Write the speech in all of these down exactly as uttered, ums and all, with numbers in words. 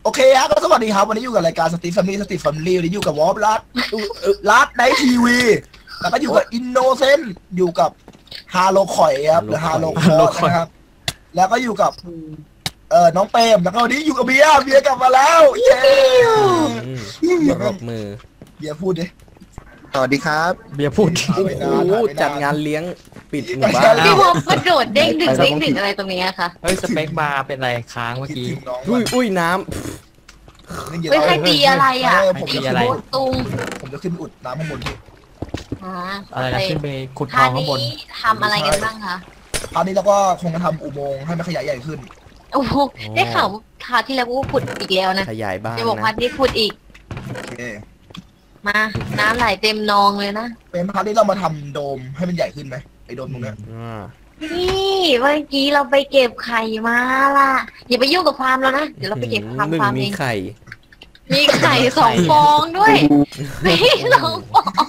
โอเคครับก็สวัสดีครับวันนี้อยู่กับรายการสตีฟแฟมิลี่สตีฟแฟมิลี่วันนี้อยู่กับวอลลัดลัดในทีวีแล้วก็อยู่กับอินโนเซนต์อยู่กับฮาโลคอยครับหรือฮาโลคอร์นะครับแล้วก็อยู่กับเอ่อน้องเปรมแล้วก็วันนี้อยู่กับเบียร์เบียร์กลับมาแล้วเย้ปรบมือเบียร์พูดดิสวัสดีครับเบียร์พูดโอ้โหจัดงานเลี้ยงปิดหมู่บ้านพี่วอลกระโดดเด้งดึงเด้งดึงอะไรตรงนี้คะเฮ้ยสเปคบาร์เป็นไรค้างเมื่อกี้อุ้ยอุ้ยน้ำไม่ใช่ตีอะไรอ่ะตีอะไรตุ้งผมจะขึ้นอุดน้ำข้างบนที่อะไรนะขึ้นไปขุดทองข้างบนทำอะไรกันบ้างคะคราวนี้เราก็คงจะทำอุโมงค์ให้มันขยายใหญ่ขึ้นโอ้โหได้ข่าวคราวที่แล้วก็ขุดอีกแล้วนะขยายบ้านจะบอกว่าที่ขุดอีกมาน้ำไหลเต็มนองเลยนะเป็นคราวนี้เรามาทำโดมให้มันใหญ่ขึ้นไหมไอ้โดมตรงนี้นี่เมื่อกี้เราไปเก็บไข่มาล่ะอย่าไปยุ่งกับฟาร์มแล้วนะเดี๋ยวเราไปเก็บฟาร์มฟาร์มเองมีไข่มีไข่สองฟองด้วยมีสองฟอง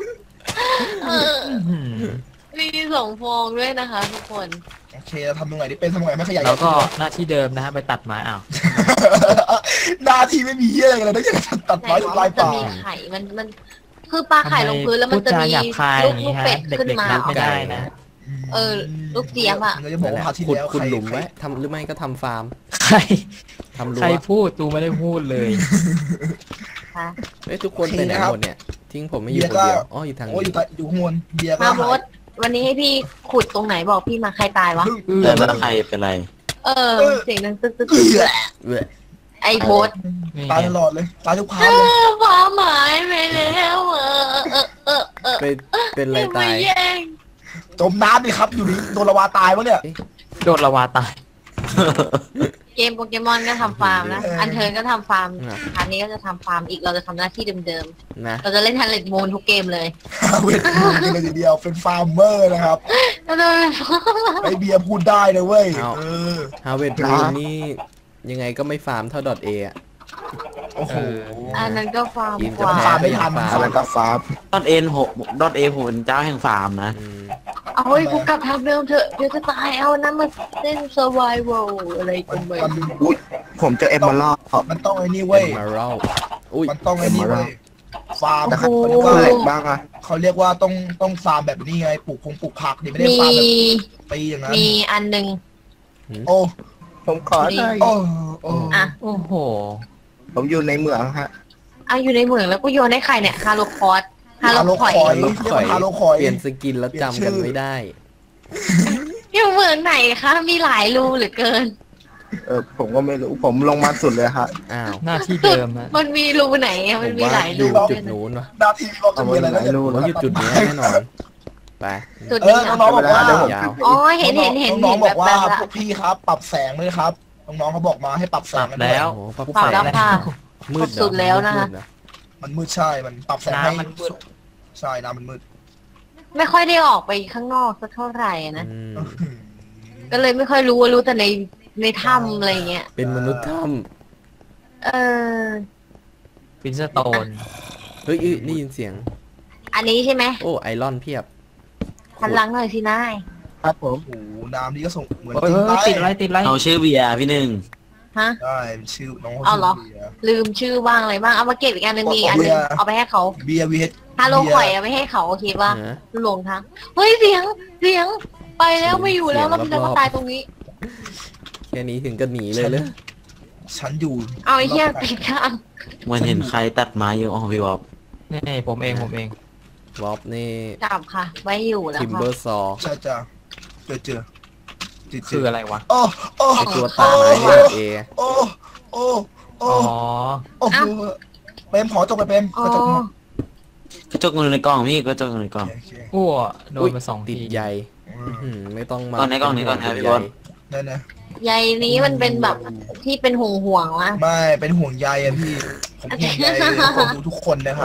มีสองฟองด้วยนะคะทุกคนโอเคทำตรงไหนที่เป็นทำตรงไหนไม่ขยายแล้วก็หน้าที่เดิมนะฮะไปตัดไม้อ้าวหน้าที่ไม่มีเหี้ยอะไรเลยนอกจากตัดไม้ทำลายป่าจะมีไข่มันมันคือปลาไข่ลงพื้นแล้วมันจะมีลูกลูกเป็ดขึ้นมาไม่ได้นะเออลูกเจี๊ยบอ่ะขุดขุดหลุมไว้ทำหรือไม่ก็ทำฟาร์มใครทำใครพูดตูไม่ได้พูดเลยเฮ้ยทุกคนไปไหนหมดเนี่ยทิ้งผมไม่อยู่คนเดียวอ๋ออยู่ทางนี้อยู่อยู่ข้างบนเบียร์มาโบสวันนี้ให้พี่ขุดตรงไหนบอกพี่มาใครตายวะแต่แล้วใครเป็นไรเออเสียงดังตึ๊ดตึ๊ดไอ้โบสตายตลอดเลยตายทุกพาร์ทเลยฟ้าหมายไปแล้วเออเออเออเออเป็นเป็นอะไรตายจมน้ำดิครับอยู่นี่โดนละวาตายวะเนี่ยโดนละวาตายเกมโปเกมอนก็ทำฟาร์มนะอันเทิร์นก็ทำฟาร์มอันนี้ก็จะทำฟาร์มอีกเราจะทำหน้าที่เดิมๆเราจะเล่นทันเลดมูนทุกเกมเลยเวทมูนเลยทีเดียวเป็นฟาร์มเมอร์นะครับไอเบียร์พูดได้เลยเว้ยเออฮาเวทมูนนี่ยังไงก็ไม่ฟาร์มเท่าดอทเออะโอ้โหอันนั้นก็ฟาร์มกว่าฟาร์มไม่ทันอะไรก็ฟาร์มดอทเอ็นหกดอทเอผมเป็นเจ้าแห่งฟาร์มนะเอาไอ้กูกลับทางเดิมเถอะเดี๋ยวจะตายเอานั้นมาเล่น survival อะไรกันไปอุ้ยผมเจอเอมเมอรัลด์มันต้องไอ้นี่เว้ยมันต้องไอ้นี่เว้ยฟาร์มนะครับเขาเรียกว่าอะไรบ้างอะเขาเรียกว่าต้องต้องฟาร์มแบบนี้ไงปลูกพงปลูกผักนี่ไม่ได้ฟาร์มแบบปีอย่างนั้นมีอันหนึ่งโอ้ผมขอได้โอ้โอ้อะโอ้โหผมอยู่ในเมืองฮะอ่ะอยู่ในเมืองแล้วกูโยนให้ใครเนี่ยฮาโลคอร์สฮาโลคอยฮาโลคอยเปลี่ยนสกินแล้วจำกันไม่ได้อยู่เมืองไหนคะมีหลายรูเหลือเกินเออผมก็ไม่รู้ผมลงมาสุดเลยฮะอ้าวหน้าที่เดิมฮะมันมีรูไหนมันมีหลายรูจุดนู้นวะหน้าที่เราจะมีอะไรนะผมอยู่จุดนี้แน่นอนไปจุดนี้น้องบอกว่าอ๋อเห็นเห็นเห็นน้องบอกว่าพวกพี่ครับปรับแสงเลยครับน้องเขาบอกมาให้ปรับแสงแล้วปรับแล้วค่ะมืดสุดแล้วนะคะมันมืดใช่มันปรับแสงให้ใช่น้ำมันมืดไม่ค่อยได้ออกไปข้างนอกสักเท่าไหร่นะก็เลยไม่ค่อยรู้รู้แต่ในในถ้ำอะไรเงี้ยเป็นมนุษย์ถ้ำเออฟินสโตนเฮ้ยได้ยินเสียงอันนี้ใช่ไหมโอ้ไอรอนเพียบหันหลังหน่อยสินายครับผมโอ้น้ำนี่ก็ส่งเหมือนติดไรติดไรเอาชื่อเบียร์พี่หนึ่งฮะได้ชื่อน้องเอาเหรอลืมชื่อบ้างอะไรบ้างเอามาเก็บอีกอันนึงมีอันนึงเอาไปให้เขาเบียร์เวทฮาโลคอยเอาไปให้เขาโอเคป่ะลงทางเฮ้ยเสียงเสียงไปแล้วไม่อยู่แล้วแล้วมันจะมาตายตรงนี้แค่นี้ถึงก็หนีเลยเลยฉันอยู่เอาไอ้เหี้ยติดข้างมันเห็นใครตัดไม้อยู่อ๋อพี่วอบนี่ผมเองผมเองวอบนี่จับค่ะไว้อยู่แล้วทิมเบอร์ซอใช่จ้ะเจอเจอคืออะไรวะโอ้โอ้ตัวตาไม้เอโอ้โอ้โอ้อ๋อโอ้เปมขอจบไปเปมกระจกกระจกเงินในกล่องพี่กระจกเงินในกล่องอ้วโดนมาสองติดใหญ่ไม่ต้องมาก่อนในกล่องนี้ก่อนนะพี่บอลนั่นนะใยนี้มันเป็นแบบที่เป็นห่วงห่วงวะไม่เป็นห่วงใยอะพี่ผมห่วงใยคนดูทุกคนนะครับ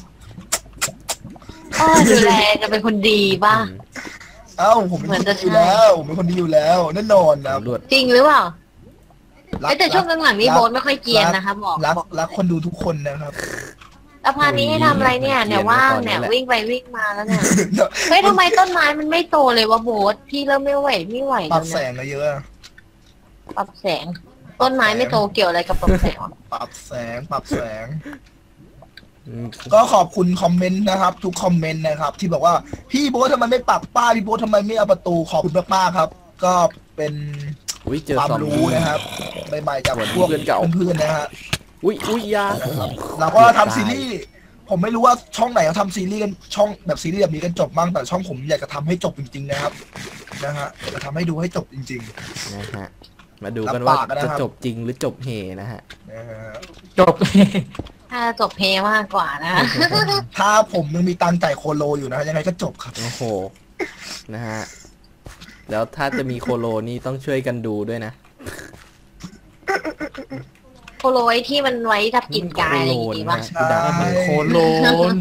อ๋อดูแลจะเป็นคนดีป่ะเอ้าผมเป็นคนดีอยู่แล้วผมเป็นคนดีอยู่แล้วแน่นอนนะจริงหรือเปล่าแต่ช่วงหลังๆนี่โบนไม่ค่อยเกียนนะครับบอกรักรักคนดูทุกคนนะครับแล้วพานี้ให้ทำอะไรเนี่ยเนี่ยว่างเนี่ยวิ่งไปวิ่งมาแล้วเนี่ยเฮ้ยทำไมต้นไม้มันไม่โตเลยวะโบสพี่เริ่มไม่ไหวไม่ไหวปรับแสงเยอะปรับแสงต้นไม้ไม่โตเกี่ยวอะไรกับตกแสงวะปรับแสงปรับแสง ก็ขอบคุณคอมเมนต์นะครับ ทุกคอมเมนต์นะครับ ที่บอกว่าพี่โบ๊ททำไมไม่ปักป้ายพี่โบ๊ททำไมไม่เอาประตูขอบคุณมากๆครับ ก็เป็นอุ้ยเจอความซอมรู้บี้นะครับใหม่ๆจากสวัสดีพวกเพื่อนเก่าเพื่อนๆนะฮะอุ้ยอุ้ยยาเราก็ทำซีรีส์ผมไม่รู้ว่าช่องไหนเขาทำซีรีส์กันช่องแบบซีรีส์แบบนี้กันจบบ้างแต่ช่องผมอยากจะทำให้จบจริงๆนะครับนะฮะอยากจะทำให้ดูให้จบจริงนะฮะมาดูกันว่าลำบากนะจะครับจบจริงหรือจบเฮนะฮะๆนะฮะจบถ้าจบเพลงมากกว่านะถ้าผมยังมีตังค์จ่ายโคโลอยู่นะยังไงก็จบครับโอ้โหนะฮะแล้วถ้าจะมีโคโลนี่ต้องช่วยกันดูด้วยนะโคโรไอ้ที่มันไว้ทับกินกายอะไรอย่างงี้ป่ะโคโลนะฮะโคโลน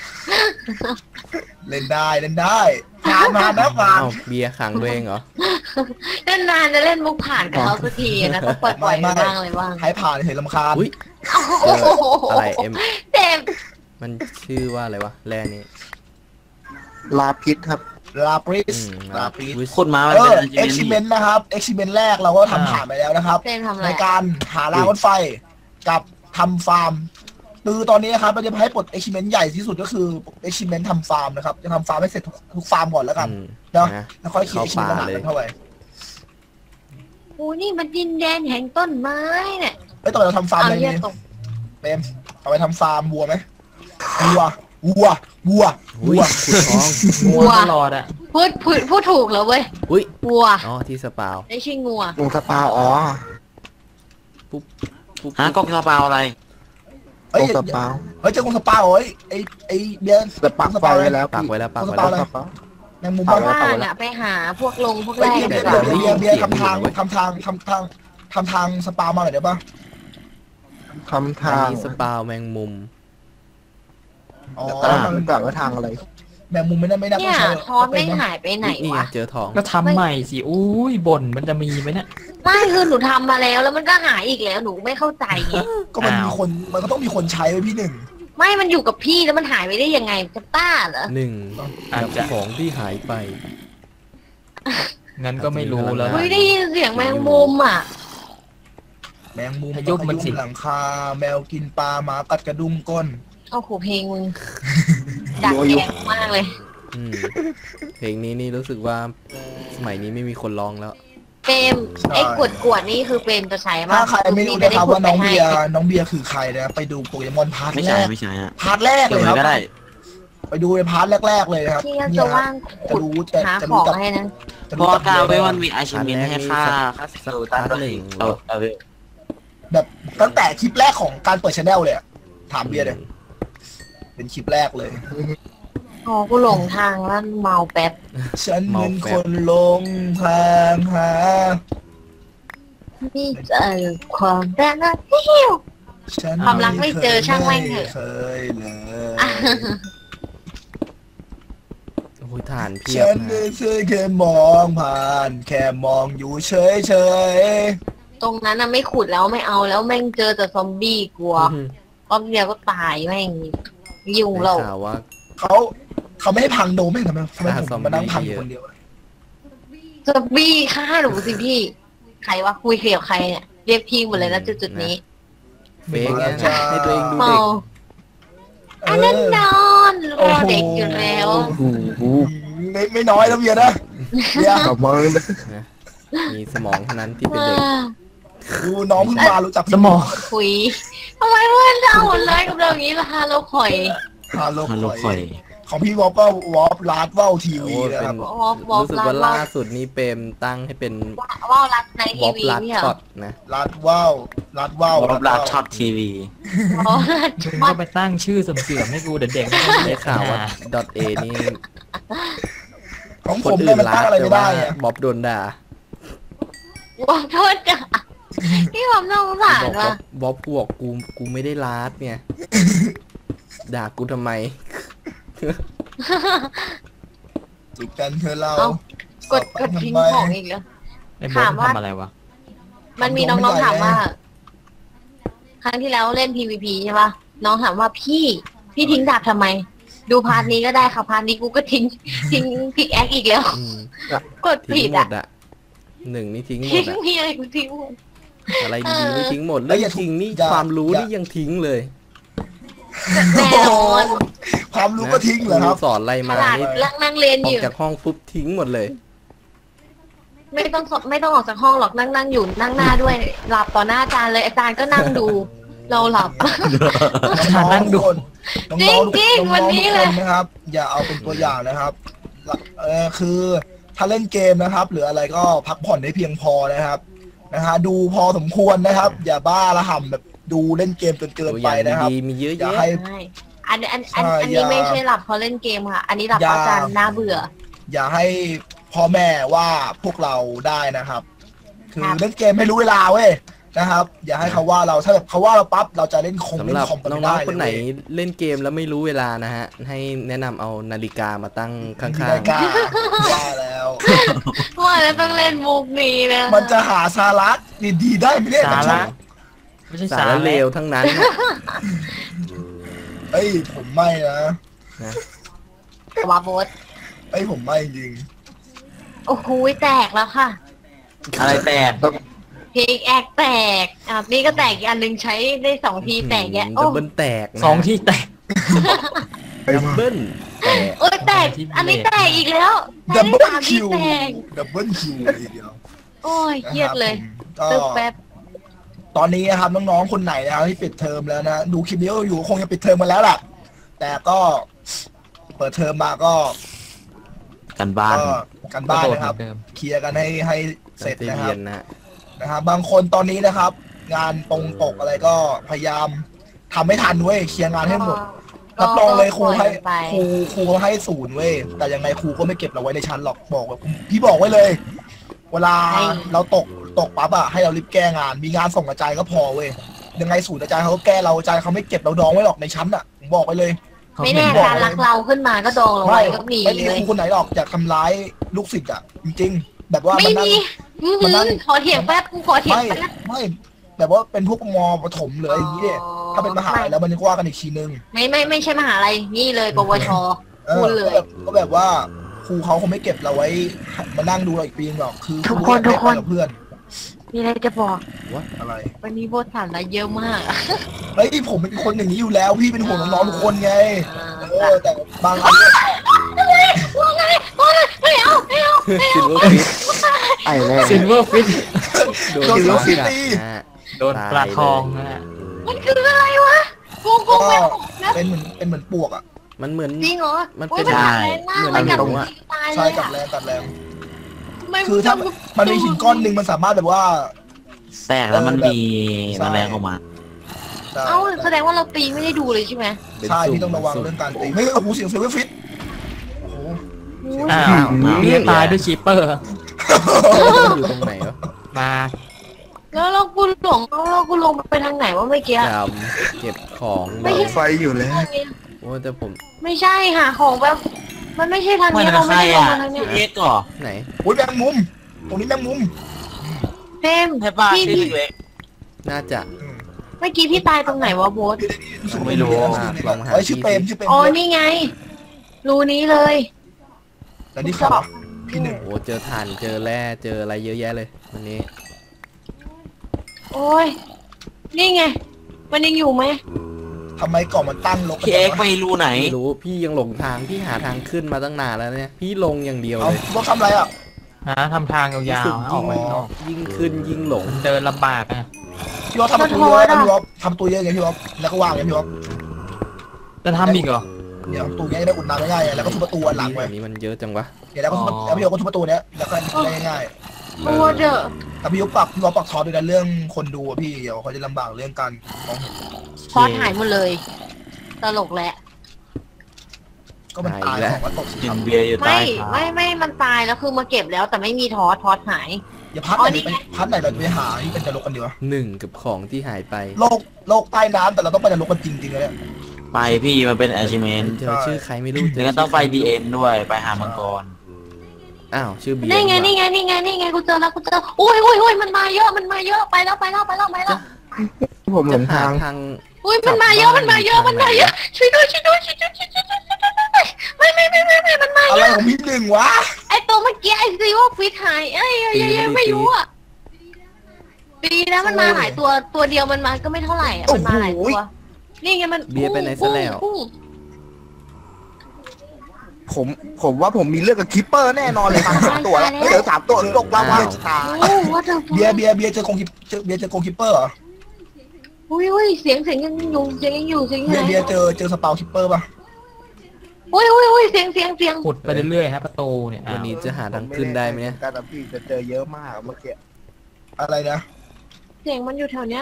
เล่นได้เล่นได้ผ่านมานะผ่านอ้าวเบียร์ขังตัวเองเหรอนานๆจะเล่นมุกผ่านกับเขาสักทีนะก็ปล่อยๆไปบ้างอะไรบ้างให้ผ่านเห็นลำคาญอุ้ยโอ้โหอะไรเอ็มเต็มมันชื่อว่าอะไรวะแร่นี้ลาพิษครับลาปริสอืมลาปริสวิสคนมามันเอเป็อน เอ็กซิเมนต์นะครับเอ็กซิเมนต์แรกเราก็ทำผ่านไปแล้วนะครับเต็มทำอะไรในการหารางรถไฟกับทำฟาร์มคือตอนนี้นะครับเราจะให้ปลดเอ็กซิเมนต์ใหญ่ที่สุดก็คือเอ็กซิเมนต์ทำฟาร์มนะครับจะทำฟาร์มให้เสร็จทุกทุกฟาร์มก่อนแล้วกันอืมเนาะนะแล้วค่อยคิดเข้าเอ็กซิเมนต์ป่าหนาเลยกันเท่าไหร่โอ้นี่มันดินแดนแห่งต้นไม้เนี่ยไอ้ยตอนเราทำฟาร์มเอาอะไรเรียกนี่ตกเปมเอาไปทำฟาร์มวัวไหมวัววัววัวอุ้ยวัวขุดทองงัวตลอดอ่ะพูดพูดพูดถูกแล้วเว้ยอุ้ยวัวอ๋อที่สปาวไม่ใช่งัวกงสปาอ๋อปุ๊บปุ๊บฮะกงสปาอะไรเอ้ยกงสปาเฮ้ยเจอกงสปาเอ้ยไอ้ไอ้เบียร์แต่ปักไฟไว้แล้วปักพี่ไว้แล้วปักกงสไว้ปาแล้วอะไรแมงมุมเอาบ้างไว้บ้านอะไปหาพวกลงพวกเฮ้แรยกเบียดีร์กเบียว่าร์เบียร์เบียร์เสียงทำทางเว้ยทำทางทำทางทำทางสปามาหน่อยได้ปะทำอัทาน งนี้สปาวแมงมุมอ๋อแต่ทางก่อนว่าทางอะไรแมงมุมไม่ได้ไม่ได้เนี่ยใช้ทอนไม่หายไปไหนนี่ไงวะเจอทองก็ทำใหม่สิอุ้ยบ่นมันจะมีไหมเนี่ยไม่คือหนูทำมาแล้วแล้วมันก็หายอีกแล้วหนูไม่เข้าใจไงก็มันมีอ้าวคนมันก็ต้องมีคนใช้ไว้พี่หนึ่งไม่มันอยู่กับพี่แล้วมันหายไปได้ยังไงจะต้าเหรอหนึ่งอาจกับจะของที่หายไปงั้นก็ไม่รู้แล้วอาจจะมีเฮ้ยได้ยินเสียงแมงมุมอ่ะแมงมุมขยุบมันสิหลังคาแมวกินปลาหมากัดกระดุมก้นโอ้โหเพลงมึงดักแกงมากเลยอืมเพลงนี้นี่รู้สึกว่าสมัยนี้ไม่มีคนร้องแล้วเปรมไอ้กวดกวดๆนี่คือเปรมจะใช้มากถ้าใครไม่รู้นะครับว่าน้องเบียร์น้องเบียร์คือใครนะไปดูโปเกมอนพาร์ทไม่แรใช่กไม่ใช่ฮะพาร์ทแรกเดี๋เลย ยว ครับก็ได้ไปดูในพาร์ทแรกๆเลยนะครับพี่ก็เนี่จะยว่างจะขุดรู้จะหาจะขรู้องจักให้นะจะเพรู้ราะจักกาเวเบียร์มันมีอาชีพให้ค่าค่าสูตรพาร์ทหนึ่งเอาเอาเวแบบตั้งแต่คลิปแรกของการเปิดชาแนลเลยอะถามเบียร์เลยเป็นคลิปแรกเลยอ๋อกูหลงทางแล้วเมาแป๊บฉันเป็นคนหลงทางหานี่เจอความรักนะฮิวฉันความรักไม่เจอช่างแม่งเถอะเคยเลยโอ้ยฐานเพียบฉันนะไม่เคยแค่มองผ่าน แค่มองอยู่เฉยเฉยตรงนั้นน่ะไม่ขุดแล้วไม่เอาแล้วแม่งเจอแต่ซอมบี้กลัวอืมรอบเดียวก็ตายแม่งยุ่งได้เราข่าวว่าๆเขาเขาไม่ให้พังโดมไม่ทำไมทำไมฆ่าผมซอมบี้มานั่งพังเยอะคนเดียวซอมบี้ฆ่าหนูสิพี่ ใครวะคุยเกี่ยวใครเนี่ยเรียกพี่หมดเลยนะจุดจุดๆนี้เฟกเนี่ยนะให้ตัวเองดูเมาเด็กอันนั้นนอนรอเด็กอยู่แล้วโอ้โหไม่ไม่น้อยแล้วเบียร์นะเบียร์กลับมาเลยมีสมองเท่านั้นที่เป็นเด็กดูน้องเพิ่งมารู้จักสมองคุยทำไมเพื่อนเราหมดเลยกับเราอย่างนี้ล่ะฮะเราข่อยฮาโลฮัลโหลคคออย ยของพี่วอปก็วอปลาดว่าวทีโอ้วียนะเป็ครับนวอฟวอฟรู้สึกลาว่าว่าล่าสุดนี้เปรมตั้งให้เป็นว่าวรัดในวทีอปวีลัดเนี่ยช็อตนะลาดว่าวลาดว่าวรอบลาช็อตทีวีอ๋อมึงก็ไปตั้งชื่อเสื่อมๆให้กูเด็กๆไม่ต้องได้เรียกข่าวว่าว่าดอทเอนี่ของคผนมอื่เนี่ยนมันรัตั้กงอะไรแต่ไม่ว่าได้อะบ๊อบโดนด่าขอโทษจ้ะพี่ผมน่าสงสารบอกว่ะบ๊อบกูบอกกูกูไม่ได้รัดเนี่ยด่ากูทำไมจิกกันเธอเราเอ้ากดกดทิ้งของอีกแล้วไอ้โบ๊ทถามว่าทำอะไรวะมันมีน้องๆถามว่า ครั้งที่แล้วเล่น พี วี พี ใช่ป่ะน้องถามว่าพี่ พี่ทิ้งดาบทำไม ดูพาร์ทนี้ก็ได้ค่ะพาร์ทนี้กูก็ทิ้งทิ้งพิกแอคอีกแล้วอืมกดทิ้ผิงดหมอ่ะดอะหนึ่งนี่ทิ้งหมทิ้ดงอะมีอะไรกูทิ้งหมดอะไรดีๆไม่ทิ้งหมดแล้เรื่วองอย่าจริงนี่อย่าความรู้อย่านี่ยังทิ้งเลยแน่นอนความรู้ก็ทิ้งเหรอครับสอนอะไรขมานาดนี่นั่งนั่งเรียนอออกยู่จากห้องปุ๊บทิ้งหมดเลยไม่ต้องสไม่ต้องออกจากห้องหรอกนั่งนั่งอยู่นั่งหน้าด้วย หลับต่อหน้าอาจารย์เลยอาจารย์ก็นั่งดู เราหลับน้องๆทุกคนน้องๆทุกจริงๆน้วัอน งนี้ๆทุกเลคยนนะครับ อย่าเอาเป็นตัวอย่างนะครับเออคือถ้าเล่นเกมนะครับ หรืออะไรก็พักผ่อนให้เพียงพอนะครับนะฮะดูพอสมควรนะครับ อย่าบ้าระห่ำแบบดูเล่นเกมจนเกินตัวอไปย่างนะครับดีๆมีเยอะอย่าแยะให้ใช่อันอันอันใช่อันนี้อย่าไม่ใช่หลับเพราะเล่นเกมค่ะ อันนี้หลับเพราะอาจารย์น่าเบื่ออย่าให้พ่อแม่ว่าพวกเราได้นะครับ คือครับเล่นเกมไม่รู้เวลาเว้ยนะครับ อย่าให้เขาว่าเราถ้าแบบเขาว่าเราปั๊บเราจะเล่นคงสำเล่หนรับคอมกันน้ไม่ได้องๆเลคนยไหนเว้ยเล่นเกมแล้วไม่รู้เวลานะฮะ ให้แนะนำเอานาฬิกามาตั้งข้างนาฬิกาว่าแล้วว่าแล้วต้องเล่นมุกนี้นะมันจะหาสาระดีๆได้ไหมเนี่ยสาระไม่ใช่ๆ สาสาระระเลวทั้งนั้นเอ้ยผมไม่นะนะวาโบสเอ้ยผมไม่จริงโอ้โหแตกแล้วค่ะอะไรแตกเพลงแอกแตกอ่ะนี่ก็แตกอีกอันหนึ่งใช้ได้สองทีแตกแยะดัโอ้บเบิลแตกนะสองที่แตกดับเบิลแตกโอ้ยแตกที่อันนี้เบรกแตกอีกแล้วใช้ดับได้เบิลสามทีคิวแตกดับเบิลคิวเลยทีเดียวโอ้ยเครียดเลยนะครับผมตึกก็แป๊บตอนนี้นะครับน้องๆคนไหนนะครับที่ปิดเทอมแล้วนะดูคลิปนี้ก็อยู่คงจะปิดเทอมมาแล้วล่ะแต่ก็เปิดเทอมมาก็กันบ้านก็กันบ้านกระโดดนะครับเหมือนเดิมเคลียร์กันให้ให้เสร็จตั้งใจนะคเรีรัยบนนะฮะนะครับบางคนตอนนี้นะครับ งานตรงตกอะไรก็พยายามทำไม่ทันเว้ยเคลียร์งานให้หมดรับรองเลยครูให้ไปครูครูให้ศูนย์เว้ยแต่ยังไงครูก็ไม่เก็บเราไว้ในชั้นหรอกบอกว่าพี่บอกไว้เลย เวลาเราตกตกปั๊บอะให้เรารีบแก้งานมีงานส่งอาจารย์ก็พอเว้ยยังไงศูนย์อาจารย์เขาก็แก้เราอาจารย์เขาไม่เก็บเราดองไว้หรอกในชั้นอะผมบอกไว้เลยไม่แน่การรักเราขึ้นมาก็ดองเราไม่ไว้ก็มีไม่มีเลคยรูคนไหนหรอกอยากทำร้ายลูกศิษย์อะจริงๆ แบบว่าไม่มันนั่งมีอื้อมันนั่หืงอขอเถียงแป๊บกูขอเถียงไม่แป๊บไม่แบบว่าเป็นพวกมประถมหรืออะไรอย่างนี้เนี่ยถ้าเป็นมหาลัยแล้วมันจะว่ากันอีกทีนึงไม่ไม่ไม่ใช่มหาลัยนี่เลยปวชเออพูดเลยก็แบบก็แบบว่าครูเขาคงไม่เก็บเราไว้มานั่งดูเราอีกปีนึงหรอกคือทุกคนรู้ทุกคนว่าเพื่อนมีอะไรจะบอกอะไรวันนี้โบทสารอะไรเยอะมากเฮ้ยผมเป็นคนอย่างนี้อยู่แล้ว พี่เป็นห่วงน้องๆทุกคนไงเออแต่บางอันเนี่ยว่าไงว่าไงไม่เอาไม่เอาไม่ซิเอาลเวอร์ฟิตไอ้แม่ซิลเวอร์ฟิตโดนโดนปลาซิกัดตี้นะฮะโดนปลาทองนะฮะมันคืออะไรวะกูกูก็ไม่ออกนะเป็นเหมือนเป็นเหมือนปวกอ่ะมันเหมือนจริงเหรอมันเป็นโอ้ยกัดแรงมากเหมือนมันกัดหนูอะตายเลใช่ยกัดอะแรงกัดแรงไม่คือถ้ามันมีหินก้อนหนึ่งมันสามารถแบบว่าแตกแล้วมันมีแมลงออกมาเอ้าแสดงว่าเราตีไม่ได้ดูเลยใช่ไหมเป็นใช่สุ่มพี่ต้องระวังสุ่มเรื่องการตีไม่โอ้โหเสียงเซเว่นฟิตโอ้โหอ้าวพี่ตายด้วยชีเปอร์อยู่ตรงไหนวะมาแล้วเรากูหลงแล้วกูลงไปทางไหนวะเมื่อกี้ดำเก็บของไม่ใช่ไฟอยู่แล้วโอ้แต่ผมไม่ใช่หาของแบบมันไม่ใช่ทางมันนี้เป็เรานใคไม่รได้ลงอ่ะมาทางเนี้ยเอ็กซ์เหรอไหนโอ้ยแมงมุม ตรงนี้แมงมุมเฟมใช่ป่ะพี่ที่พี่เล็กน่าจะเมื่อกี้พี่ตายตรงไหนวะโบสไม่รู้ลองหาเอ้ยชื่อเปรมชื่อเปรมอ๋อนี่ไง รูนี้เลยแล้วนี่ครับพี่หนึ่งโอ้เจอถ่านเจอแร่เจออะไรเยอะแยะเลยวันนี้โอ้ยนี่ไง มันยังอยู่ไหมทำไมกล่องมันตั้งลกพี่เอ็กซ์ไม่รู้ไหนไม่รู้พี่ยังหลงทางพี่หาทางขึ้นมาตั้งนานแล้วเนี่ยพี่ลงอย่างเดียวเอาเลยพวกทำอะไรอ่ะหาทำทางยาวรู้สึกๆออกไปข้างนอกยิ่งขึ้นยิ่งหลงมันเดินลำบากอ่ะพี่วอฟทำประตูเยอะนะพี่วอฟทำประตูเยอะไงพี่วอฟแล้วก็วางไงพี่วอฟจะทำอีกเหรอเดี๋ยวประตูเนี้ยจะได้อุดน้ำง่ายๆแล้วก็ทุบประตูอันหลังแบไว้บนี้มันเยอะจังวะเดี๋ยวแล้วก็ทุบแล้วพี่วอฟก็ทุบประตูเนี้ยแล้วก็ได้ง่ายโอ้เดอะๆแต่พี่วอฟปักพี่วอฟปักทอด้วยนะเรื่องคนดูอะพี่เดี๋ยวเขาจะลำบากเรื่องการมองเห็นพอหายหมดเลย ตลกแหละก็มันตายของมันตกสิกิครันบเบียร์อยู่ใต้ไม่เท้าไม่ไม่มันตายแล้วคือมาเก็บแล้วแต่ไม่มีทอสทอสหายอย่าพัดอ๋ไหอน นี่ไปไงพัดไหนเราจะไปหาที่เป็นจะลกกันดีวะหนึ่งกับของที่หายไปโลกโลกใต้น้ำแต่เราต้องไปจะลกกันจริงๆเลยเนี่ยไปพี่มันเป็น achievement เจอชื่อใครไม่รู้เจแล้วก็ต้องไปดีเอ็นด้วยไปหามังกรอ้าวชื่อเบียร์นี่ไงนี่นี่ไงนี่ไงนี่ไงกูเจอแล้วกูเจอโอ้ยโอ้ยโอ้ยมันมาเยอะมันมาเยอะไปแล้วไปแล้วไปแล้วไปแล้วผมหลจะงหาทางทางอุ้ยมันมาเยอะมันมาเยอะมันมาเยอะช่วยด้วยช่วยด้วยช่วยด้วยช่วยด้วยช่วยด้วยไม่ไม่ไม่ไม่ไม่มันมาอะเยไรอะของพี่หนึ่งวะไอตัวเมื่อกี้ไอซีว่าฟิตหายเอ้ยยังยังไม่รู้อ่ะดีนะมันมาหลายตัวตัวเดียวมันมาก็ไม่เท่าไหร่อะมันมาหลายตัวนี่ไงมันเบียร์ไปไหนซะแล้วพุ่งผมผมว่าผมมีเรื่องกับคิปเปอร์แน่นอนเลยครับสามตัวแล้วเจอสามตัวตกลาวาตายโอ้ว่าจะเบียร์เบียร์เบียร์เจอคงคิปเจอเบียร์เจอคงคิปเปอร์เหรออุ้ยอุ้ยเสียงเสียงยังอยู่เสียงยังอยู่เสียงยังเบียร์ไงเบียร์เจอเจอสเปาคิปเปอร์ป่ะอุ้ยอุ้ยอุ้ยเสียงเสียงเสียงขุดไปเรื่อยๆฮะประตูเนี่ยวันนี้จะหาทางขึ้นได้ไหมเนี่ยการพี่จะเจอเยอะมากเมื่อกี้อะไรนะเสียงมันอยู่แถวเนี้ย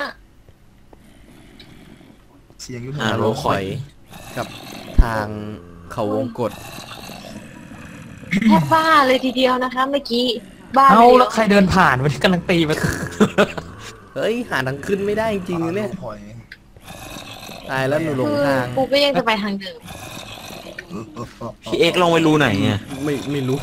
เสียงอยู่ฮาโลคอยกับทางเขาวงกฏแทบบ้าเลยทีเดียวนะคะเมื่อกี้บ้าเอาเลยแล้วใครเดินผ่านวันนี้กำลังตีมาเฮ้ยหาทางขึ้นไม่ได้จริงๆเนี่ยตายแล้วหนูหลงคือทางกูก็ยังจะไปทางเดิมพี่เอ็กซ์ลงไปรูไหนเนี่ยไม่ไม่รู้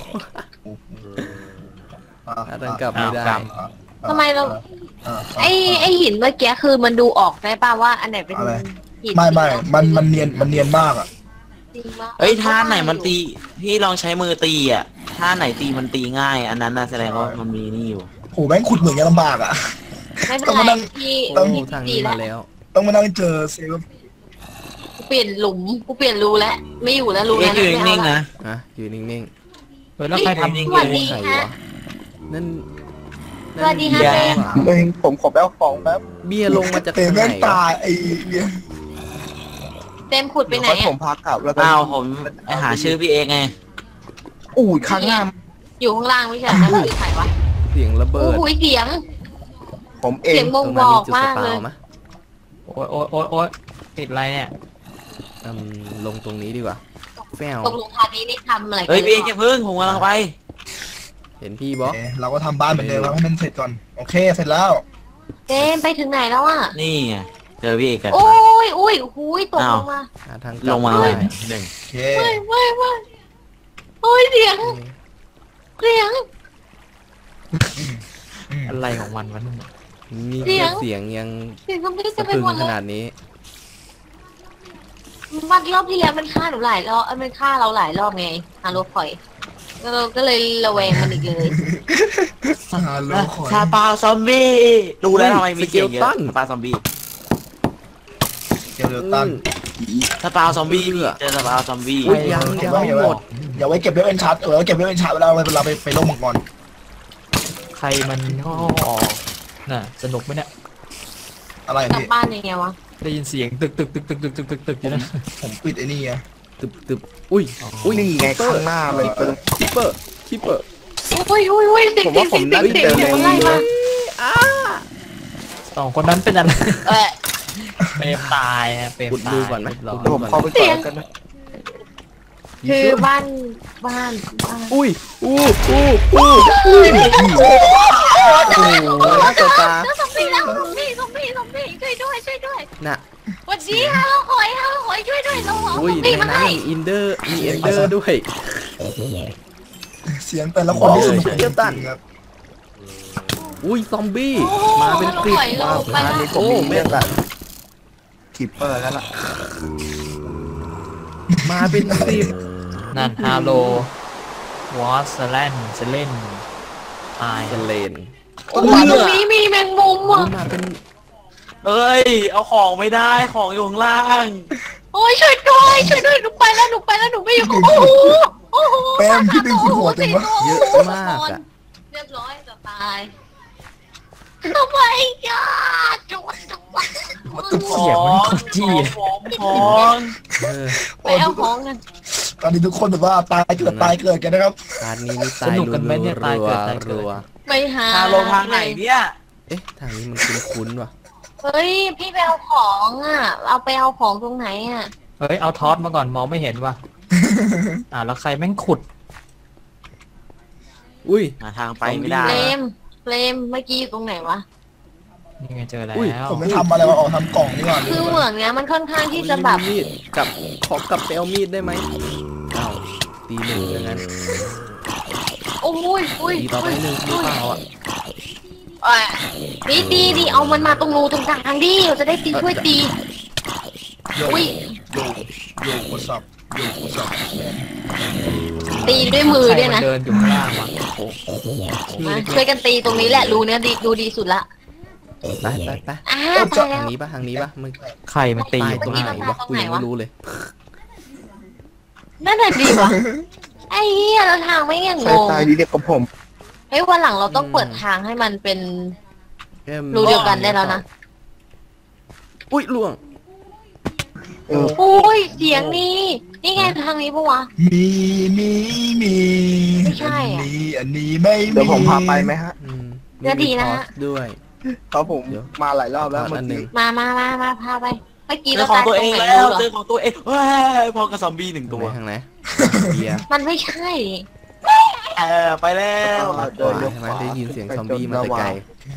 หาทางกลับไม่ได้ทำไมเราไอไอหินเมื่อกี้คือมันดูออกได้ป่าว่าอันไหนเป็นอะไรหินไม่ไม่มันมันเนียนมันเนียนมากอ่ะจริงปะเอ้ยท่าไหนมันตีพี่ลองใช้มือตีอ่ะท่าไหนตีมันตีง่าย อันนั้นน่ะแสดงว่ามันมีนี่อยู่โหแม่งขุดเหมือนกันลำบากอ่ะไม่เป็นต้องมาไรนั่งพี่โอ้พี่ทางดีนี้แล้มาว แล้วต้องมานั่งเจอเซลล์กูเปลี่ยนหลุมกูเปลี่ยนรูแล้วไม่อยู่แล้วรูพี่เอ็นั้กนซ์อยู่นิ่งๆนะอ่ะอยู่นิ่งเฮ้ยแล้วใครทำจริงสวัสดีๆใครฮะวะนั่นสวัสดีฮะเบียเบร์มเองผมขอแป๊บของแป๊บเบียร์ลงมาจากเตะทางไหแม่นงวะตายไอ้เนี่ยเต็มขุดไปไหนผอะมพักกลับแล้วก็อ้าวผมไปหาชื่อพี่เอ็กซ์ไงอู้ยข้างหน้าอยู่ข้างล่างไม่ใช่เหรอนั่นคือใครวะเสียงระเบิโอ้ดโหเสียงผมเอเสียงงบ่งตรงบนั้นอมีกจุดมาสกปาเลยวไหมโอ๊ยโอ๊ยโอ๊ยโอ๊ยติดอะไรเนี่ยอืมลงตรงนี้ดีกว่าแฟวตกลงพาร์ทนี้นี่ทำอะไรกัเฮ้ยนพี่เอ็กซ์อย่าพึ่งผมกำลังไปเห็นพี่บอโอเคเราก็ทำบ้านเหมือนเดิมให้มันเสร็จก่อนโอเคเสร็จแล้วเต็มไปถึงไหนแล้วอ่ะนี่ไงเจอพี่เอ็กซ์กันโอ้ยอุ้ยหุยตกลงมาหาทางกลลับงมาไม่เลยได้หนึ่งโอเคไม่ไม่ไม่โอ้ยเสียงเสียงอะไรของมันวะนั่นนี่เสีแค่ยงเสียงยังเสียงก็ไม่ได้สะจะไปพรึงหมดขเลยนาดนี้วันรอบที่แล้วมันฆ่าหนูหลายรอบเอ้ยมันฆ่าเราหลายรอบไงฮาโลคอยเราก็เลยระแวงมันอีกเลยฮาโลคอยซาปาซอมบี้ดูแล้วทำไมมีเสียงเยอะสเกลตันซาปาซอมบี้เกลเลตันซาปาซอมบี้พี่เจอซาปาซอมบี้อุ้ยยังยังไม่หมดอย่าไว้เก็บเวลเอ็นชาร์ตเออไว้เก็บเวลเอ็นชาร์ตเวลาเวลาไปไปลงมังกรใครมันก็ออกน่ะสนุกไหมเนี่ยอะไรกลับพี่บ้านยังไงวะได้ยินเสียงตึกตึกตึกตึกตึกตึกตึกตึกอยู่นะผมปิดไอ้นี่ไงตึบตึบอุ้ยอุ้ยนี่ไงข้างหน้าเลยคิปเปอร์คิปเปอร์อุ้ยอุ้ยอุ้ยเสียงผมว่าผมน่าจะเสียงเจอเสียงแรงอะไรดีมานะสองคนนั้นเป็นอะไรเออเปรมตายฮะเปรมขุดตาดูยก่อนไหมรอขุดเดี๋ยวดูผมก่อนเข้าไปก่อนแล้วกันนะคือบ้านบ้านบ้านอุ้ยอู้อู้อู้อุ้ยโอ้โหน่าต่อตาแล้วซอมบี้แล้วซอมบี้ซอมบี้ซอมบี้ช่วยด้วยช่วยด้วยน่ะสวัสดีฮะหอยฮะหอยช่วยด้วยเราเอาซอุ้อย มในบี้มานั้นให้มีอินเดอร์มีเอนเดอร์ด้วยเสียงแต่ละคนที่สนุกจริงๆครับอุ้ยซอมบี้มาเป็นกริบเราไปอันแล้วนี้ผมมีเรื่องกับคิปเปอร์แล้วล่ะมาเป็นกริบนั่นฮาโลวอสแลนเซเลนตายเซเลนโอ้ยตรงนี้มีแมงมุมอุ้อ่ะยมาเป็นเอ้ยเอาของไม่ได้ของอยู่ข้างล่างโอ้ยช่วยด้วยช่วยด้วยหนูไปแล้วหนูไปแล้วหนูไม่อยู่โอ้โหโอ้โหเปมพี่ดึงคุณหัวจังวะเยอะมากอะเรียบร้อยจะตายทำไมอ่ะจวดจวดเสียงมันคนจี้เลยของของเออไปเอาของกันตอนนี้ทุกคนแบบว่าตายเกิดตายเกิดกันนะครับพาร์ทนี้นี่ตายสนุกกันไหมเนี่ยตายเกิดตายเกิดรัวไปหาทางลงทางไหนเนี่ยๆเอ๊ะทางนี้มันคุ้นๆว่ะเฮ้ยพี่ไปเอาของอ่ะ เอาไปเอาของตรงไหนอ่ะเฮ้ยเอาทอสมาก่อนมองไม่เห็นว่ะอ่าแล้วใครแม่งขุดอุ้ยหาทางไปไม่ได้เฟรมเฟรมเมื่อกี้อยู่ตรงไหนวะนี่ไงเจอแล้อุ้ยวผมไม่ทำอะไรมาออกทำกล่องนี่ก่อนคือเหมือนเนี้ยมันค่อนข้างที่จะแบบมีดกลับขอกลับไปเอามีดได้ไหมอ้าวตีหนึ่งอย่างนั้นโอ้ยอุ้ยตีต่อไปหนึ่งหรือเปล่าอ่ะเอ้ยดีดีดีเอามันมาตรงรูตรงกลางดิเราจะได้ตีช่วยตีโยอุ้ยโยโยกดสับโยกดสับตีด้วยมือด้วยนะใครมาเดินอยู่ข้างล่างวะมาช่วยกันตีตรงนี้แหละรูเนี้ยดีดูดีสุดละไปไปไปอ่าไปแล้ทาว งนี้ปะทางนี้ปะมึงใครมันตีตาอย ยู่ตรงข้างไหในนวะกูยังไม่รู้เลยนั่นแหละดีวะไอ้เหี้ยเราทางไม่ยังงสายงตาดีเด็กกับผมเฮ้ยวันหลังเราต้องเปิดทางให้มันเป็นเอิ่มรูเดียวกันได้แล้วนะอุ้ยล่วงเออโอ้ยเสียงนี้นี่ไงทางนี้ปะวะมีมีมีไม่ใช่อันอะนี้อันนี้ไม่มีเดี๋ยวผมพาไปไหมฮะอืมเดี๋ยวดีนะมีพอสด้วยเพราะผมเดี๋ยวมาหลายรอบแล้วพอสเมื่อัอนหนึ่กี้งมามามามาพาไปเมื่อกี้เจเราอของตายตัวตรเอง งไหนแล้วรู้เหรเจออของตัวเองเฮ้ยพอกับซอมบี้หนึ่งตรตังวไหนทางไหนเบียร์มันไม่ใช่เออไปแล้วขวาใช่ไหมได้ยินเสียงซอมบี้มาแต่ไกล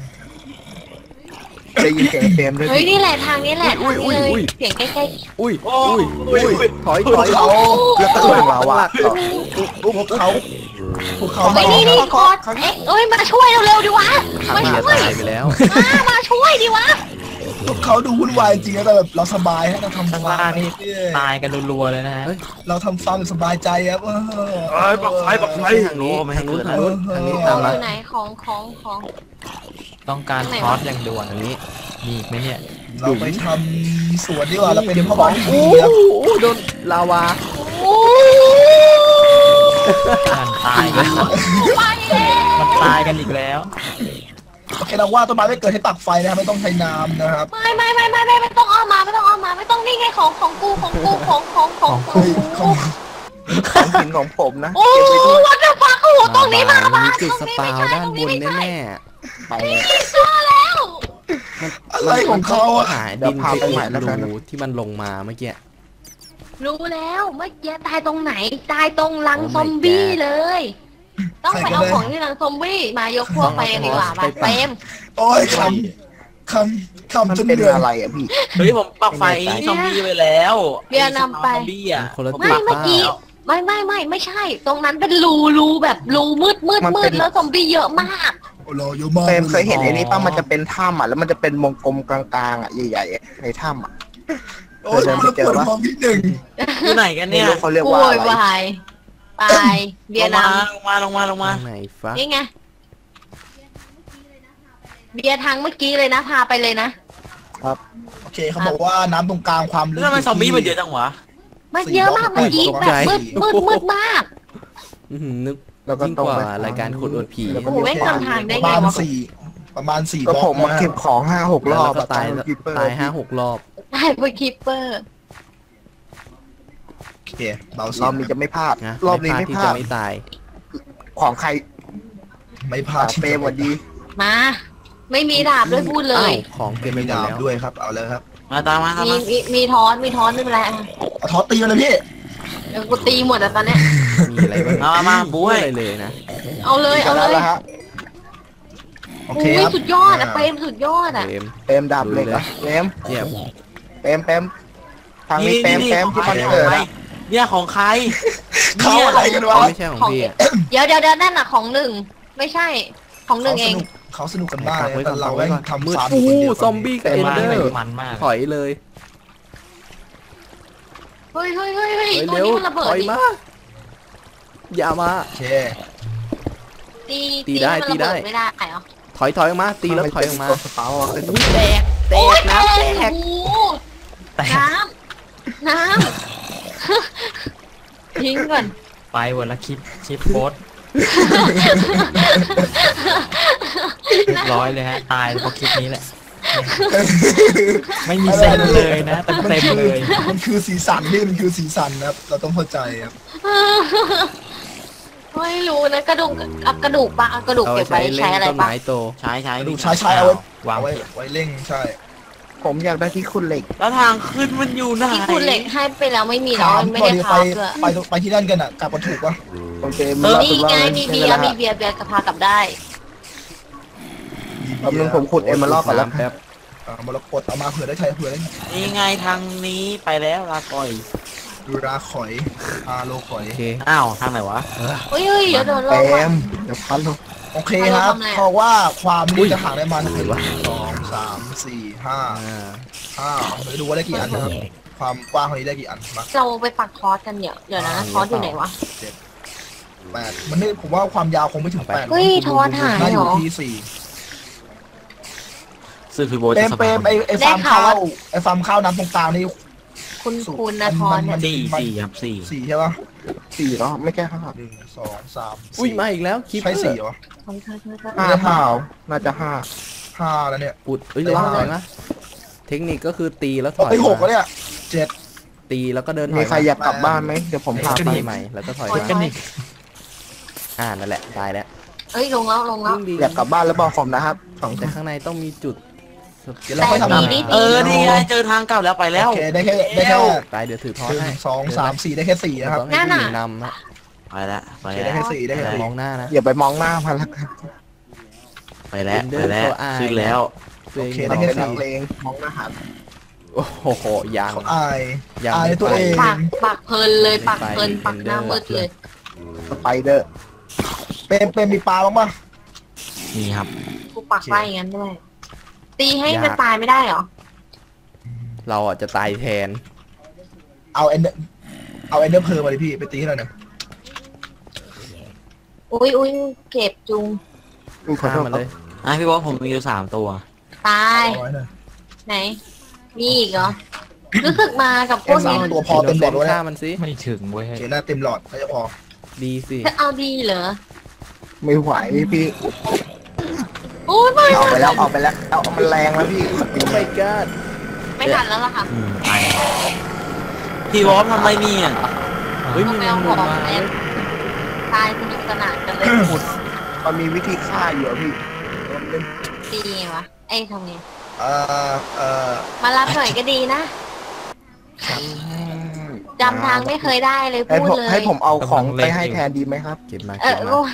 ได้ยินเสียงเต็มด้วยเฮ้ยนี่แหละทางนี้แหละอุ้ทางยนี้อุ้ยเลยเสียงใกล้อุ้ยโอ้อุ้ยอุ้ยอุ้ยถอยถอยเขาแล้วก็ลงเราอะพวกเขาพวกเขาๆไอ้ยนี่นี่คอร์ดเอ๊ะเอ้ยมาช่วยเร็วๆดิวะทางมาเบียช่ร์วยตายไปแล้วมามาช่วยดิวะพวกเขาดูวุ่นวายจริงนะแต่แบบเราสบายฮะเราทำข้างฟาล่างร์มนี่ตายกันรัวๆเลยนะฮะเฮ้ยเราทำฟาร์มสบายใจครับเออเอ้ยปักไฟปักไฟทางนี้ทางนู้นทางนู้นทางนี้ขตาอมงมาอยู่ไหนของของของต้องการคอร์สอย่างด่วนทางนี้มีอีกไหมเนี่ยเราไปทำสวนดีกว่าเราเป็นพ่อบ้านที่โอ้ดีครับโหโดนลาวาโอ้มันตายกันไปแล้วมันตายกันอีกแล้วโอเคเราว่าต้นไม้ไม่เกิดให้ตักไฟนะครับไม่ต้องใช้น้ำนะครับไม่ไม่ไม่ไม่ไม่ไม่ต้องอ้อมมาไม่ต้องอ้อมมาไม่ต้องนี่ไงของของกูของกูของของของเฮ้ยของของหินของผมนะโอ้เก็บไว้ด้วยวัดจะฟักโอ้โหตรงนี้มามันมามีจุดสปาวด้านบนแน่ไปเจอแล้วๆอะไรของเขาอะหาดินไปอุดรูที่มันลงมาเมื่อกี้รู้แล้วเมื่อกี้ตายตรงไหนตายตรงรัง Oh my ซอมบี้ God เลย ต้องไปเอาของที่รังซอมบี้มายกพวกไปกันดีกว่าไปมาไปเฟรมโอ้ยคำคำคำมันจนเป็นเหนื่อยอะไรอ่ะพี่เฮ้ยผมปักไฟซอมบี้ไปแล้วเบียร์นำไปซอมบี้อ่ะคนละไม่เมื่อกี้ไม่ไม่ไม่ไม่ใช่ ตรงนั้นเป็นรูรูแบบรูมืดมืดมันมืเป็ดนแล้วซอมบี้เยอะมากโอ้โหเยอะมากเฟรมเคยเห็นไอ้นี่ป้ามันจะเป็นถ้ำอ่ะแล้วมันจะเป็นวงกลมกลางๆอ่ะใหญ่ๆอะในถ้ำอ่ะโอ้ยมันปวดท้องนิดหนึ่งอยู่ไหนกันไม่เนี่ยรู้เขาเรียกโวว่าอะยไรวายไปเบียร์ลนงมาลงมาลงมาลงมาทางไหนฟ้าำนี่ไงเบียร์ทางเมื่อกี้เลยนะพาไปเลยนะโอเคเขาบอกว่าน้ำตรงกลางความลึกแล้วทำไมซอมบี้มันเยอะจังวะมันเยอะมากเมื่อกี้แบบมืดมืดมืดมากอื้อหือนึกแล้วก็ยิ่งตรงกว่าไปรายการคนอวดผีแล้วโอ้โหแม่งทำทางได้ประไงมาณวะสี่ประมาณสี่ก็บล็อกผมมานะเก็บของห้าหกรแล้วอบก็อะตายตอนคิปเปอร์ตายห้าหกรอบได้ไปคิปเปอร์โอเคเบาร เสีอย บงนี้จะไม่พลาดนะรอบนี้ไม่ไม่พลาดที่จะพลาดไม่ตายของใครไม่พลาดที่เฟรมหวัดดีมา ไม่มีดาบด้วยพูดเลอ้าวย ของเต็มไปมีหมดดาบแล้วด้วยครับเอาเลยครับมาตามมาตามมีมามีมีทอนมีทอนไม่เป็นไรอ่ะเอาทอสตีมาเลยพี่เดี๋ยวกูตีหมดอ่ะตอนเนี้ยมีอะไรบ้างมามาบู๊ไม่ให้อะไรเลยนะเอาเลยเอาชเลนะยแล้วฮะโอเคอุ้ยครับสุดยอดอ่ะเฟรมสุดยอดอ่ะเฟรมเฟรมดับเหล็กเหรอเฟรมเนี่ยเฟรมเฟรมทางนี้เฟรมเฟรมที่มันเกิดอะเนี่ยของใครเขาอะไรกันวะเขาไม่ใช่ของของพี่อะเดี๋ยวเดี๋ยวเดี๋ยวนั่นน่ะของหนึ่งไม่ใช่ของหนึ่งเองเขาสนุกกันมากฝากเลไว้ยก่แต่อนเราฝากไว้แม่งก่อนทำมืดฟาร์มโอ้คนเดียวซอมบี้กับแต่เอนว่าเดอร์มันมากถอยเลยเฮ้ยเฮ้ยเฮ้ยเฮ้ยเฮ้ยตัวเร็วนี้มันระเบิถดอยดิมาอย่ามาโอเคตีตีได้มันระเบิตีได้ไม่ได้เหรอถอยถอยออกมาตีแล้วถอยออกมาตัวสเปาอะขึ้นอุ้ยแตกแตโอ้กยนะแตกโอ้โหแต่น้ำน้ำทิ้งก่อนไปวันละคลิปคลิปโพสต์เรียบร้อยเลยฮะ ตายเพราะคลิปนี้แหละ ไม่มีเซนเลยนะเต็มเต็มๆเลยมันคือสีสันนี่มันคือสีสันนะครับ เราต้องเข้าใจครับไม่รู้นะกระดูกอ่ะกระดูกปะอ่ะกระดูกเอาเก็บใช้ไว้เล่ใช้นอะไรต้นปะไม้โตใช้ใช้ดูใช้ใช้เอาไว้วางเอาไว้ผิดไว้เร่งใช่ผมอยากได้ที่คุณเหล็กแล้วทางขึ้นมันอยู่ไหนที่คุณเหล็กให้ไปแล้วไม่มีแล้วถามไม่ก่อนได้ดีพาไปเพื่อไปไปที่นั่นกันอ่ะกลับมาถูกปะโอเคเออมานี่สุดไงว่ามีใช่เบียไหร์มมีฮะเบียร์เบียร์จะพากลับได้แป๊บนึงผมขุดเอมเมอรัลก่อนแล้วน้ำแป๊บอ่ามรกตเอามาเผื่อได้ใช้เผื่อได้นี่ไงทางนี้ไปแล้วลาก่อยดูราขอยอาโลขอยโอเคอ้าวทางไหนวะเฮ้ยเฮ้ยเดี๋ยวโดนเฟโลรกมเดี๋ยวพันลงโอเคครับเอาเราทำอะไรเพราะว่าความอุ้นี่ยจะหาได้มาอะไรวะสองสามสี่ห้าอ่าห้าเดี๋ยวดูว่าได้กี่อันนะครับความกว้างของนี้ได้กี่อันมาเราไปปักคอร์สกันเดี๋ยวเดี๋ยวนะคอร์สอยู่ไหนวะแปดมันไม่ผมว่าความยาวคงไม่ถึงแปดเฮ้ยทอนหายน่าอเหรยู่อที่สี่ซึ่งพี่โบเปรจะมสเปรบายมไอไอได้ฟาร์มข่าข้าว วว่าไอฟาร์มข้าวน้ำตรงกลางนี่คุณคุณนะทอนเนี่ยสี่สี่ครับสี่สี่ใช่ปะสี่แล้วไม่แค่ห้าหนึ่งสองสามอุ้ยมาอีกแล้วคลิปใช่สี่เหรอของเธอเธอเธอห้าห้าน่าจะห้าห้าแล้วเนี่ยอุดเอ้ยระวังหน่อยนะเทคนิคก็คือตีแล้วถอยไอยหกแล้วมาเนี่ยเจ็ดตีแล้วก็เดินถมีอยใครอยากกลับบ้านไหมเดี๋ยวผมพาไปไปใหม่แล้วก็ถอยเทมาคนิคอ่านั่นแหละตายแล้วเอ้ยลงแล้วลงแล้วยิ่งดีอยากกลับบ้านแล้วบอกผมนะครับสองแต่ข้างในต้องมีจุดเดี๋ยวเราค่อยทำแต่งานดีเออนี่ไงเจอทางเก่าแล้วไปแล้วโอเคได้แค่ได้แค่ตายเดี๋ยวถือทอหนนึ่ให้งสองสามสี่ได้แค่สี่นะครับต้องให้ผู้หญิงนำฮะไปแล้วไปโอเคแล้ได้วแค่สี่ได้แค่สี่มองหน้านะอย่าไปมองหน้ามันแล้วกันไปแล้วไปแล้วขึ้นแล้วตัวเองเราเป็นนักเลงมองหน้าหันโอ้โหยางเขาอายยังอายไม่ตัวไปเองปากปากเพลินเลยปากเพลินปากหน้ามืดเลยสไปเดอร์เปรมเปรมมีปลาบ้างปะนี่ครับกูปากไฟอย่างนั้นด้วย ตีให้มันตายไม่ได้เหรอเราอ่ะจะตายแทนเอาเอ็นเอาเอ็นเดอร์เพลมาเลยพี่ไปตีให้หน่อยนะอุ้ยอุ้ยเก็บจุงอุ้ยขอฆ่าโทษมันครัเลบยอ่ะพี่โบผมมีอยู่สามตัวตายเอาไว้หน่อยไหน มีอีกเหรอ รู้สึกมากับพเอ็วมกสานี้มมันตัวพอเต็มหลอดแล้วฆ่าเนี่ยมันสิไม่ถึงเว้ยโอเคหน้าเต็มหลอดก็จะพอดีสิจะเอาดีเหรอไม่ไหวพี่โอ้ยไม่เอาไปแล้วเอาไปแล้วเอามันแรงแล้วพี่สปินโอ้ my god ไม่ทันแล้วล่ะค่ะอืมไปพี่โบทำอะไรเนี่ยเฮ้ยต้อมีงไปแมเอางขมุอมงมาเล่นตายสนุกสนานกันเลยมันมีวิธีฆ่าอยู่อะพี่ตีไงวะไอ้ทำไงเอ่อเอ่อมารับหน่อยก็ดีนะจำทางไม่เคยได้เลยให้พูดผมเลยให้ผมเอาของไปให้แทนดีไหมครับเก็บมาเอเก็อบมาโอ้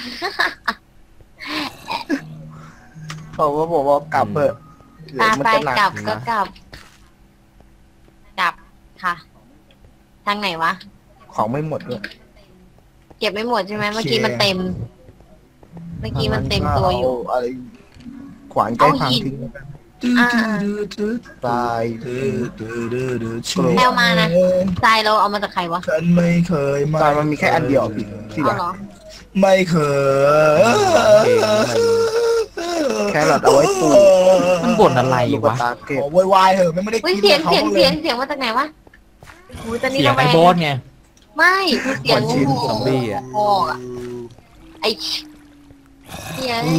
ผมว่าผมว่ากลับเถอะเดี๋ยวตามันไปจะหนักกลับก็กลับ กลับค่ะ ทางไหนวะของไม่หมดเลยเก็บไม่หมดใช่ไหมเมื่อกี้มันเต็ม เมื่อกี้มันเต็มตัวอยู่เาอะไรขวานใกล้พังทิ้งแล้วกันอ่าตายแมวมานะ ทรายเราเอามาจากใครวะฉันไม่เคยมาตายมันมีแค่อันเดียวพี่ที่เหลืเอาอเหรอไม่เคยเพลงนี้มันแค่หลอดเอาไว้ปลูกมันบ่นอะไรลูกวะตาเก็บขอวายๆเถอะไม่ได้อุ้ยกินเสียงกับเขาเสียงเลเสียยงเสียงมาจากไหนวะอุ้ยตอนนี้เสียงเราแวไอ้งโบสไงไม่คือเสียงคนชินโอ้โหซอมบี้อ่ะโอ้โหอะไอ้เสียง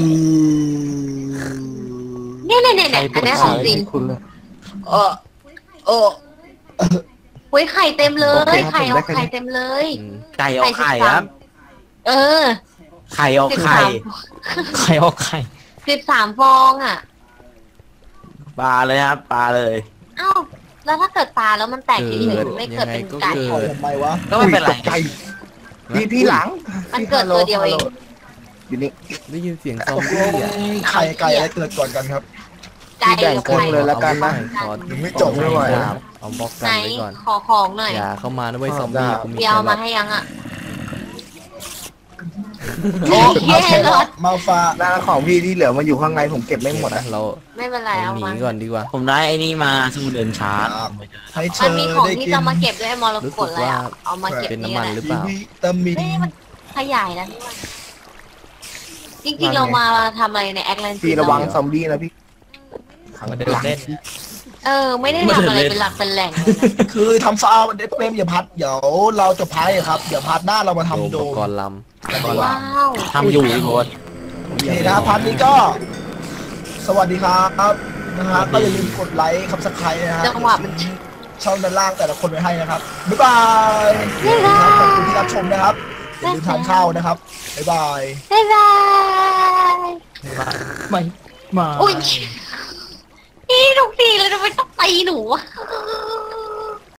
เนี่ยเนี่ยเนี่ยเนี่ยอันนี้ของจริงคุณเลยเออเอออุ้ยไข่เต็มเลโอเคยครับไข่ผมได้เอาแค่นี้ไข่เต็มเลยอืมไก่เอาไข่ครับเออไข่เอาสิบไข่สามใครเอาใครสิบสามฟองอ่ะปลาเลยครับปลาเลยเอ้าแล้วถ้าเกิดตายแล้วมันแตกเฉยๆไม่เกิดเป็นไก่เอาทำไมวะก็ไม่เป็นไรอุ๊ยตกใจพี่พี่หลังมันเกิดตัวเดียวเองอยู่นี่ได้ยินเสียงซอมบี้อ่ะไข่ไก่อะไรเกิดก่อนกันครับไก่แบ่งกับครึ่งไข่เลยแล้วกันนะขอยังไม่จบไม่ไหวเอาบล็อกไหกัน นไว้ก่อนขอของหน่อยอย่าเข้ามานะเว้ยซอมบี้กูมีเดี๋ยวเอาแครมาอทให้ยังอ่ะโอ้แค่เอาแครอทมาฝากหน้าของพี่ที่เหลือมาอยู่ข้างในผมเก็บไม่หมดนะอ่ะเราไม่เป็นไรเราเอาหนีมาก่อนดีกว่าผมได้ไอ้นี่มาสมุดเดินชาร์จให้เธมันอมีของได้ที่กินจะมาเก็บด้วยมรรู้กสึตกเลยว่าอ่ะเอามาเก็บเป็นนี่น้ำมันแหหละรือเปล่าวิตามินเฮ้ยมันขยายแล้วนี่มันจริงๆเรามาทำอะไรในแอคแลนด์พี่ระวังซอมบี้นะพี่มาเดินเล่นเออ ไม่ได้ทำอะไรเป็นหลักเป็นแหล่งเลยนะคือทำฟาร์มเด็ดเปรมอย่าพัดเดี๋ยวเราจะพายครับเดี๋ยวพัดหน้าเรามาโดมทำโดอุปมกรณ์ลว้าวทำอยู่พี่โบทำโอเคนะพัดนี้ก็ สวัสดีครับนะฮะก็อย่าลืมกดไลค์ครับสักใครนะฮะจังหวะมันช่องด้านล่างแต่ละคนไว้ให้นะครับบ๊ายบายขอบคุณที่รับชมนะครับอย่าลืมทานข้าวนะครับบ๊ายบายบ๊ายบายไม่มาอุ้ยพี่ทุกทีเลยทำไมต้องตีหนูวะ